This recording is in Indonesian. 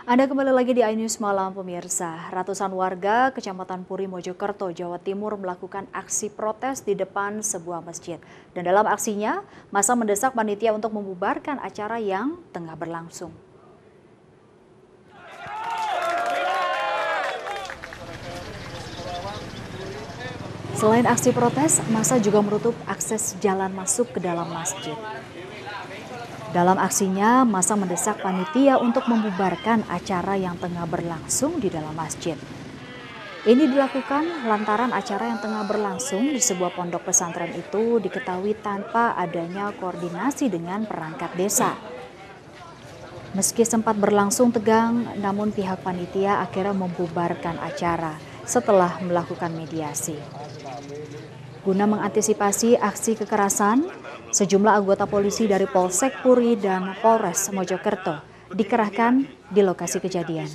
Anda kembali lagi di iNews Malam pemirsa. Ratusan warga Kecamatan Puri, Mojokerto, Jawa Timur melakukan aksi protes di depan sebuah masjid. Dan dalam aksinya, massa mendesak panitia untuk membubarkan acara yang tengah berlangsung. Selain aksi protes, massa juga menutup akses jalan masuk ke dalam masjid. Dalam aksinya, massa mendesak panitia untuk membubarkan acara yang tengah berlangsung di dalam masjid. Ini dilakukan lantaran acara yang tengah berlangsung di sebuah pondok pesantren itu diketahui tanpa adanya koordinasi dengan perangkat desa. Meski sempat berlangsung tegang, namun pihak panitia akhirnya membubarkan acara setelah melakukan mediasi. Guna mengantisipasi aksi kekerasan, sejumlah anggota polisi dari Polsek Puri dan Polres Mojokerto dikerahkan di lokasi kejadian.